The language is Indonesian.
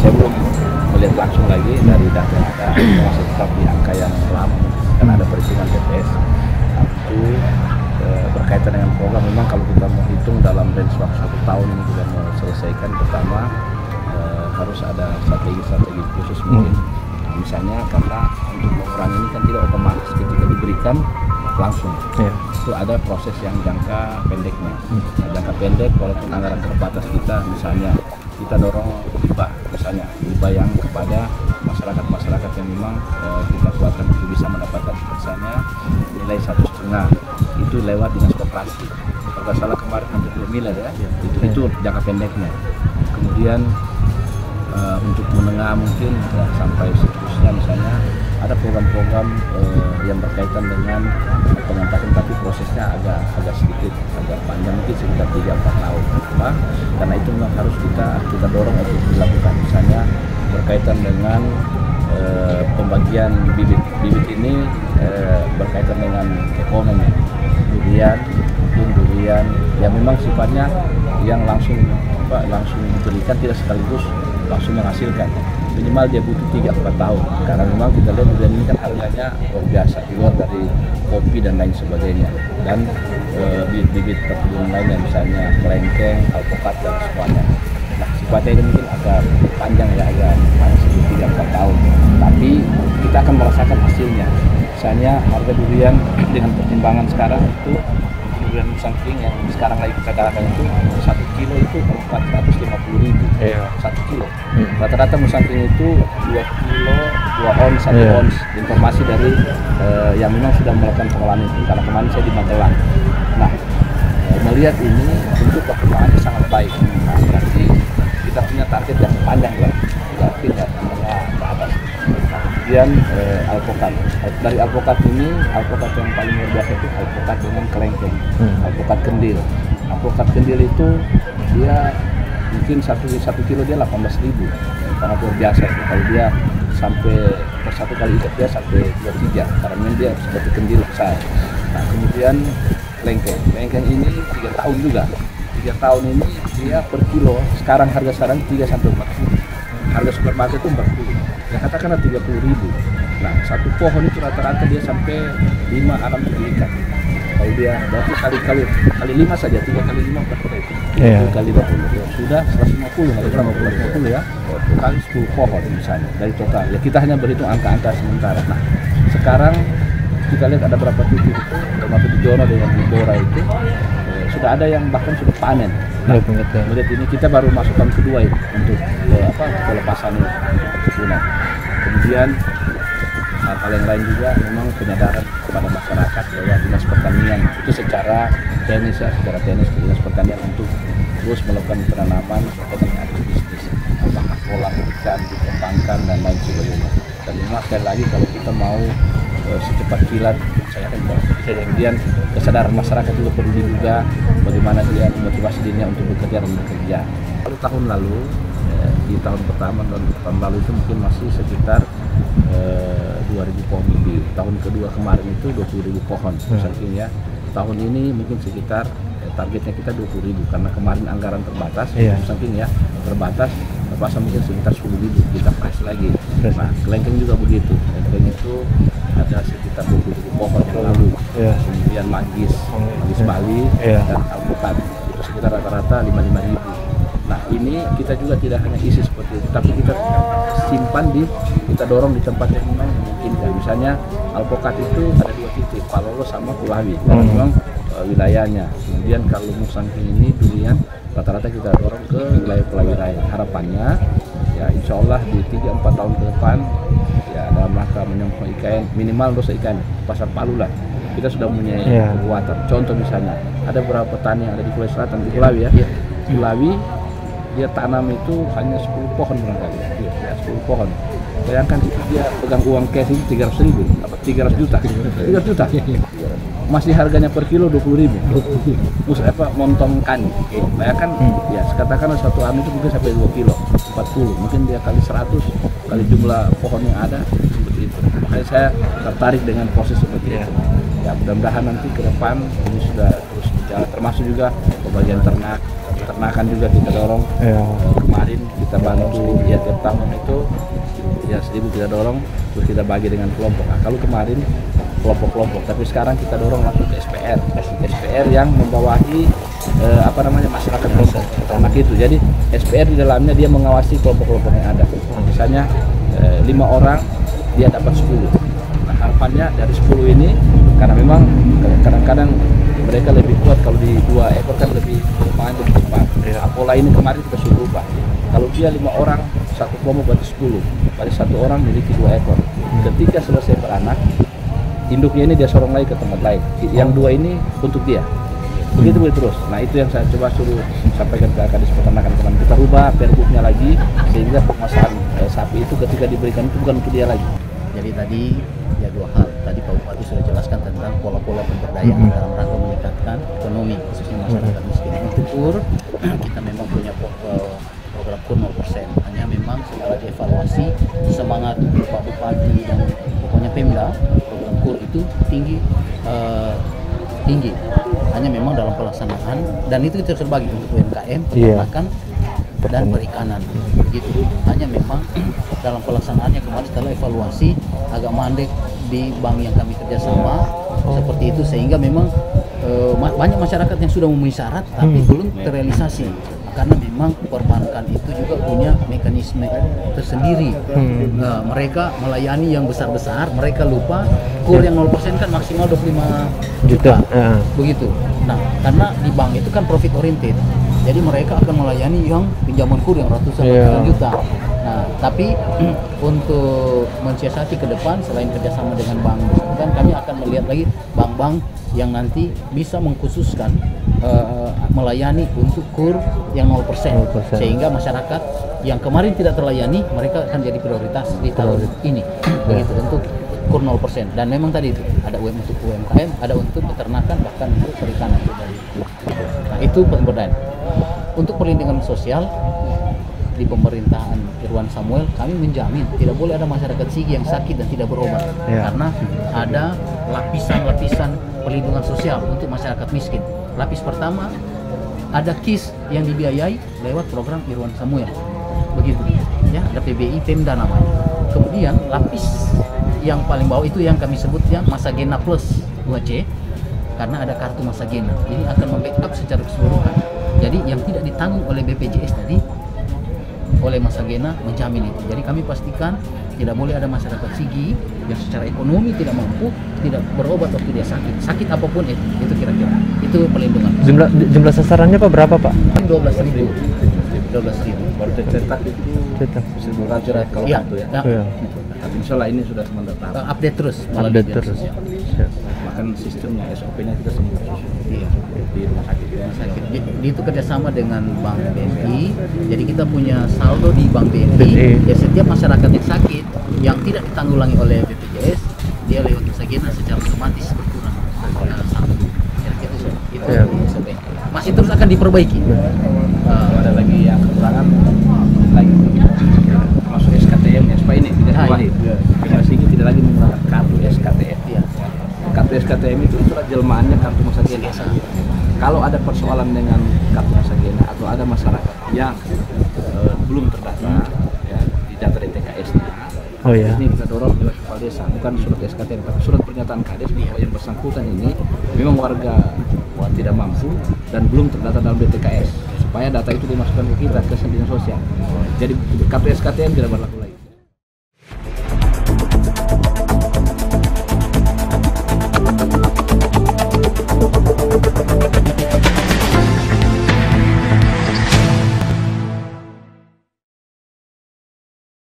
saya belum melihat langsung lagi dari data yang ada, masih tetap di angka yang lama karena ada perhitungan BPS. Itu berkaitan dengan program, memang kalau kita mau hitung dalam range waktu 1 tahun ini kita mau selesaikan, pertama harus ada strategi khusus mungkin. Misalnya karena untuk mengurangi ini kan tidak otomatis ketika diberikan langsung, itu ada proses yang jangka pendeknya. Nah, jangka pendek walaupun anggaran terbatas misalnya kita dorong hibah yang kepada masyarakat yang memang kita kuatkan untuk bisa mendapatkan misalnya nilai 1,5, itu lewat dinas koperasi. Kalau nggak salah kemarin hampir 2 miliar ya, itu jangka pendeknya. Kemudian untuk menengah mungkin ya, sampai seterusnya misalnya ada program-program yang berkaitan dengan pengentasan, tapi prosesnya agak sedikit agak panjang, mungkin sekitar 3-4 tahun. Kenapa? Karena itu memang harus kita dorong untuk dilakukan. Misalnya berkaitan dengan pembagian bibit ini berkaitan dengan ekonomi, durian yang memang sifatnya yang langsung diberikan, tidak sekaligus langsung menghasilkan. Minimal dia butuh 3-4 tahun karena memang kita lihat durian ini kan harganya luar biasa, di luar dari kopi dan lain sebagainya, dan bibit perkebunan lainnya misalnya kelengkeng, alpukat dan semuanya. Nah, sifatnya ini mungkin agak panjang ya, agak sekitar 3-4 tahun, tapi kita akan merasakan hasilnya. Misalnya harga durian dengan pertimbangan sekarang itu durian Nusantara yang sekarang lagi kita galakan itu 1 kilo itu 450.000 1 kilo. Rata-rata Nusantara itu 2 kilo 2 ons 1 ons. Informasi dari yang memang sudah melakukan pengolahan itu, karena kemarin saya di Magelang. Nah, melihat ini tentu perkembangannya sangat baik. Nah, berarti kita punya target yang panjang ya, berarti nggak ke atas. Kemudian alpukat. Dari alpukat ini, alpukat yang paling luar biasa itu alpukat dengan kelengkeng, alpukat kendil. Alpukat kendil itu dia mungkin 1 kilo dia 18.000, sangat luar biasa. Kalau dia sampai per 1 kali ikat dia sampai 23, karena dia seperti kendil besar. Nah, kemudian kelengkeng ini 3 tahun juga. 3 tahun ini dia per kilo sekarang harga 3-40. Harga supermarket itu 40. Ya katakanlah 30.000. Nah, 1 pohon itu rata-rata dia sampai 5-6 ikat. Kalau dia berarti kali 5 saja, 3 kali 5 berapa itu? 3 kali 20 ya, sudah 150, ada berapa 150 ya, kali 10 pohon misalnya dari total. Ya kita hanya berhitung angka-angka sementara. Nah, sekarang kita lihat ada berapa titik itu, termasuk di Jono dengan di Bora itu sudah ada yang bahkan sudah panen. Nah, melihat ini kita baru masuk tahun kedua itu untuk pelepasan ini perkebunan. Kemudian hal-hal yang lain juga memang penyadaran kepada masyarakat bahwa dinas pertanian itu secara teknis dinas pertanian untuk terus melakukan penanaman dengan agribisnis, apakah pola ikan dikembangkan dan lain sebagainya. Dan memang sekali lagi kalau kita mau secepat kilat, saya akan kemudian kesadaran masyarakat juga perlu juga bagaimana dia motivasi dirinya untuk bekerja. Lalu tahun lalu di tahun pertama tahun lalu itu mungkin masih sekitar 2.000 pohon lebih. Tahun kedua kemarin itu 20.000 pohon saking ya. Tahun ini mungkin sekitar targetnya kita 20.000 karena kemarin anggaran terbatas, saking ya terbatas, terpaksa mungkin sekitar 10.000 kita pas lagi. Nah, kelengkeng juga begitu. Kelengkeng itu ada sekitar 20.000 pohon yang lalu. Kemudian manggis Bali dan alpukat itu sekitar rata-rata 55.000. Nah, ini kita juga tidak hanya isi seperti itu, tapi kita simpan kita dorong di tempat yang memang memungkinkan. Misalnya alpukat itu ada 2 titik, Palolo sama Kulawi, karena memang wilayahnya. Kemudian kalau Musangking ini durian rata-rata kita dorong ke wilayah Kulawi Raya. Harapannya ya insya Allah di 3-4 tahun ke depan ya dalam rangka menyemprot ikan, minimal dosa ikan pasar Palu lah. Kita sudah punya kekuatan. Contoh misalnya ada beberapa petani yang ada di Kulawi Selatan, di Kulawi ya. Kulawi dia tanam itu hanya 10 pohon barangkali ya, 10 pohon. Bayangkan itu dia pegang uang cash itu 300.000, 300 juta. Masih harganya per kilo 20.000. Montong kani. Bayangkan ya, katakanlah satu anu itu mungkin sampai 2 kilo, 40. Mungkin dia kali 100 kali jumlah pohon yang ada seperti itu. Makanya saya tertarik dengan proses seperti itu. Ya mudah-mudahan nanti ke depan ini sudah terus berjalan, termasuk juga pembagian ternak peternakan juga kita dorong. Kemarin kita bantu ya tiap tahun itu ya 1.000 kita dorong, terus kita bagi dengan kelompok. Nah, kalau kemarin kelompok-kelompok, tapi sekarang kita dorong langsung ke SPR yang membawahi masyarakat kelompok ternak itu. Jadi SPR di dalamnya dia mengawasi kelompok-kelompok yang ada. Misalnya 5 orang dia dapat 10. Nah, harapannya dari 10 ini, karena memang kadang-kadang mereka lebih kuat kalau di 2 ekor kan lebih lumayan lebih cepat. Pola ini kemarin kita sudah ubah. Kalau dia 5 orang satu kelompok berarti 10. Berarti 1 orang memiliki 2 ekor. Ketika selesai beranak, induknya ini dia sorong lagi ke tempat lain. Yang 2 ini untuk dia. Begitu terus. Nah, itu yang saya coba suruh sampaikan ke Kadis Peternakan kemarin. Kita rubah perbuknya lagi sehingga pemasaran sapi itu ketika diberikan itu bukan untuk dia lagi. Jadi tadi ya 2 hal. Tadi Pak Bupati sudah jelaskan tentang pola-pola pemberdayaan dalam rangka meningkatkan ekonomi khususnya masyarakat miskin. Untuk KUR kita memang punya program KUR 0%. Hanya memang setelah dievaluasi semangat Pak Bupati dan pokoknya Pemda, program KUR itu tinggi. Hanya memang dalam pelaksanaan, dan itu kita terbagi untuk UMKM, peternakan dan perikanan begitu. Hanya memang dalam pelaksanaannya kemarin setelah evaluasi agak mandek di bank yang kami kerjasama seperti itu, sehingga memang banyak masyarakat yang sudah memenuhi syarat tapi belum terrealisasi. Karena memang perbankan itu juga punya mekanisme tersendiri. Mereka melayani yang besar-besar, mereka lupa KUR yang 0% kan maksimal 25 juta. Begitu. Nah, karena di bank itu kan profit oriented. Jadi mereka akan melayani yang pinjaman KUR yang ratusan juta. Nah, tapi untuk mensiasati ke depan selain kerjasama dengan bank bersangkutan, kami akan melihat lagi bank-bank yang nanti bisa mengkhususkan melayani untuk KUR yang 0%, sehingga masyarakat yang kemarin tidak terlayani mereka akan jadi prioritas di tahun ini. Begitu untuk KUR 0%. Dan memang tadi itu ada untuk UMKM, ada untuk peternakan, bahkan untuk perikanan. Nah, itu pemberdayaan. Untuk perlindungan sosial di pemerintahan Irwan Samuel, kami menjamin tidak boleh ada masyarakat Sigi yang sakit dan tidak berobat, karena ada lapisan-lapisan perlindungan sosial untuk masyarakat miskin. Lapis pertama ada KIS yang dibiayai lewat program Irwan Samuel, begitu ya, ada PBI Pemda namanya. Kemudian lapis yang paling bawah itu yang kami sebut yang Masagena Plus 2C, karena ada kartu Masagena. Ini akan membackup secara keseluruhan. Jadi yang tidak ditanggung oleh BPJS tadi oleh Masagena menjamin itu. Jadi kami pastikan tidak boleh ada masyarakat Sigi yang secara ekonomi tidak mampu, tidak berobat waktu dia sakit apapun itu kira-kira. Itu perlindungan. Jumlah sasarannya Pak berapa Pak? 12.000. Baru cetak itu 1.200 kalau kartu ya. Tapi insya Allah ini sudah sementara tahap. Update terus. Bahkan sistemnya SOP-nya kita semua di rumah sakit. Itu kerjasama dengan Bank BNI. Jadi kita punya saldo di Bank BNI. Ya, setiap masyarakat yang sakit yang tidak ditanggulangi oleh BPJS, dia lewat Masagena secara otomatis berkurang saldo. Itu SOP. Masih terus akan diperbaiki. Ada lagi yang kekurangan lagi masuk SKTM ya, supaya ini tidak dibawahi. Masih ini tidak lagi menggunakan kartu SKTM. Kartu SKTM itu itulah jelmaannya kartu Masagena. Kalau ada persoalan dengan kartu Masagena atau ada masyarakat yang belum terdaftar di data DTKS, ini kita dorong lewat kepala desa, bukan surat SKTM tapi surat pernyataan kades bahwa yang bersangkutan ini memang warga tidak mampu dan belum terdaftar dalam DTKS, supaya data itu dimasukkan ke kita ke dinas sosial. Jadi kartu SKTM tidak berlaku.